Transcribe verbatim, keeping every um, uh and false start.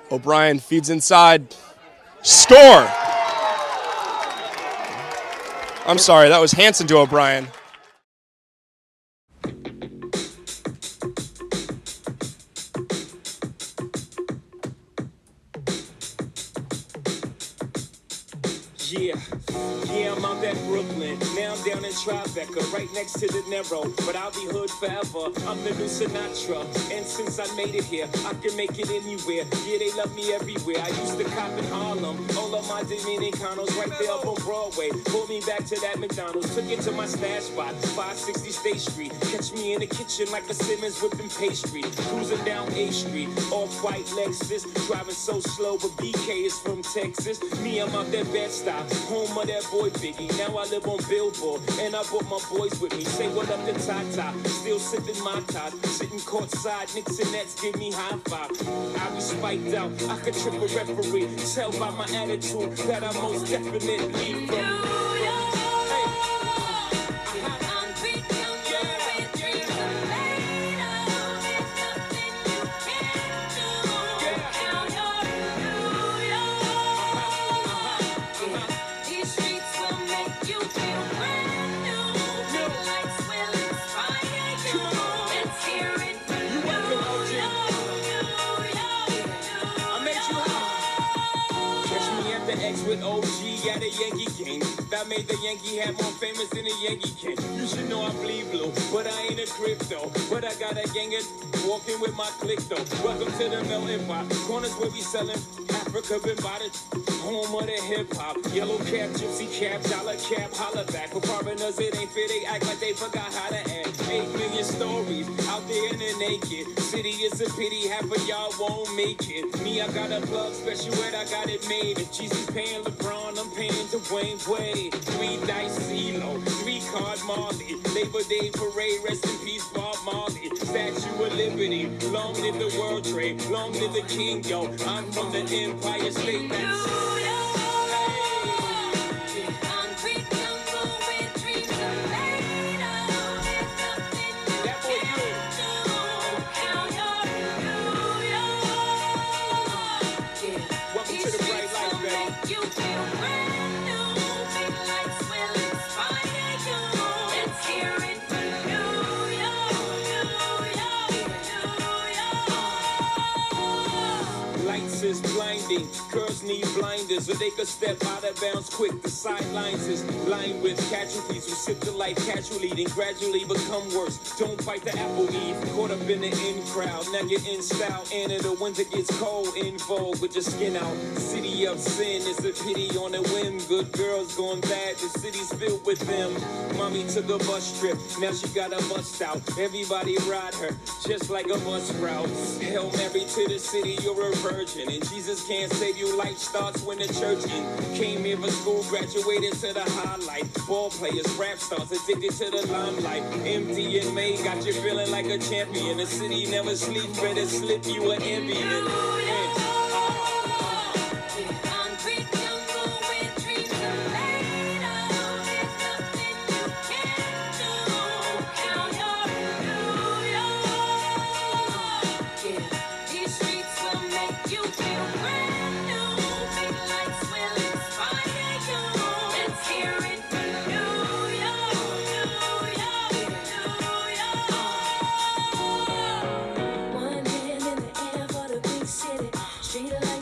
O'Brien feeds inside. Score! I'm sorry, that was Hanson to O'Brien. Yeah, yeah, I'm out at Brooklyn. Now I'm down in Tribeca, right next to the Narrow. But I'll be hood forever. I'm the new Sinatra. And since I made it here, I can make it anywhere. Yeah, they love me everywhere. I used to cop in Harlem. All of my Dominicanos right there up on Broadway. Pulled me back to that McDonald's. Took it to my stash spot, five sixty State Street. Catch me in the kitchen like a Simmons whipping pastry. Cruising down A Street, off-white Lexus. Driving so slow, but B K is from Texas. Me, I'm out there Bed-Stuy. Home of that boy Biggie. Now I live on Billboard, and I brought my boys with me. Say what up to Tata. Still sipping my top. Sitting courtside, Knicks and Nets give me high five. I be spiked out. I could trip a referee. Tell by my attitude that I most definitely from. With O G at a Yankee game. That made the Yankee hat more famous than a Yankee can. You should know I bleed blue, but I ain't a crypto. But I got a gang of walking with my click though. Welcome to the melting pot. Corners where we selling Africa been by the home of the hip hop. Yellow cap, gypsy cap, dollar cap, holla back. For foreigners it ain't fit, they act like they forgot how to act. Eight million stories out there in the naked city. It's a pity half of y'all won't make it. Me, I got a plug special ed, I got it made. If Jesus paying LeBron, I'm paying Dwayne Wade. Three dice CeeLo, three card Marley. Labor Day parade, rest in peace Bob Marley. Statue of Liberty, long live the World Trade, long live the King, yo. I'm from the Empire State. That's blinding. Girls need blinders so they could step out of bounds quick. The sidelines is lined with casualties who sip the life casually, then gradually become worse. Don't bite the apple eve. Caught up in the in crowd. Now you're in style. And in the winter gets cold. In vogue with your skin out. City of sin is a pity on a whim. Good girls going bad. The city's filled with them. Mommy took a bus trip. Now she got a bust out. Everybody ride her just like a bus route. Hail Mary to the city. You're a virgin. And Jesus can't save you. Life starts when the church in. Came here for school, graduated to the highlight. Ball players, rap stars, addicted to the limelight. Empty and May got you feeling like a champion. The city never sleeps, better slip you an ambient. Street life.